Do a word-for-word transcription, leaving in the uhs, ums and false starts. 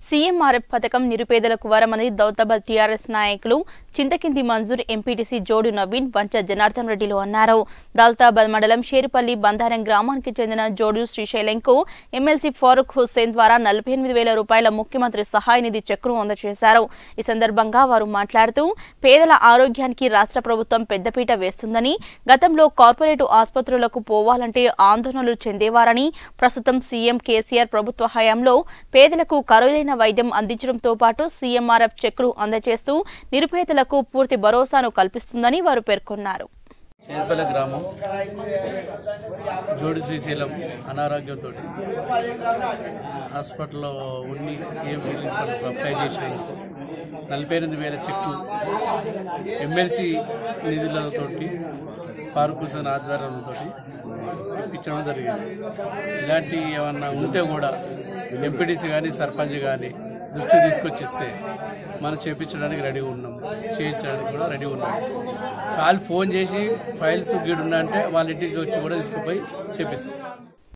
CMRF పథకం నిరుపేదలకు వరమని దౌతాబాద్ TRS నాయకులు చింతకింది మంజూర్ ఎంపీటీసీ జోడు నవీన్ వంచ జనార్దన్ రెడ్డిలు అన్నారు. దౌతాబాద్ మండలం షేరుపల్లి బందారం గ్రామానికి చెందిన జోడు శ్రీశైలంకు ఎమ్మెల్సీ ఫారూక్ హుస్సేన్ ద్వారా నలభై ఎనిమిది వేల రూపాయల ముఖ్యమంత్రి సహాయ నిధి చెక్కును అందజేశారు. ఈ సందర్భంగా వారు మాట్లాడుతూ పేదల ఆరోగ్యానికి రాష్ట్ర ప్రభుత్వం పెద్దపీట వేస్తుందని, గతంలో కార్పొరేటు ఆసుపత్రులకు పోవాలంటే ఆందోళనలు చెందేవారని, ప్రస్తుతం సీఎం కేసీఆర్ ప్రభుత్వ హయాంలో పేదలకు ఖరీదైన వైద్యం అందించడంతో పాటు సీఎంఆర్ఎఫ్ చెక్కులు అందజేస్తూ నిరుపేదలకు పూర్తి భరోసాను కల్పిస్తుందని వారు పేర్కొన్నారు. చేర్పల గ్రామం జోడి శ్రీశైలం అనారోగ్యంతో హాస్పిటల్లో ఉండి సీఎం అప్లై చేసిన నలభై ఎనిమిది వేల చెక్కు ఎమ్మెల్సీ నిధులతోటి ఫారూక్ హుస్సేన్ ఆధ్వర్యంతో ఇప్పించడం జరిగింది. ఇలాంటి ఏమన్నా ఉంటే కూడా ఎంపీటీసీ కానీ సర్పంచ్ కానీ దృష్టి తీసుకొచ్చిస్తే మనం చేయించడానికి రెడీ ఉన్నాం, చేయించడానికి కూడా రెడీ ఉన్నాం. కాల్ ఫోన్ చేసి ఫైల్స్ గీడున్నా అంటే వాళ్ళ ఇంటికి వచ్చి కూడా తీసుకుపోయి చేపిస్తాం.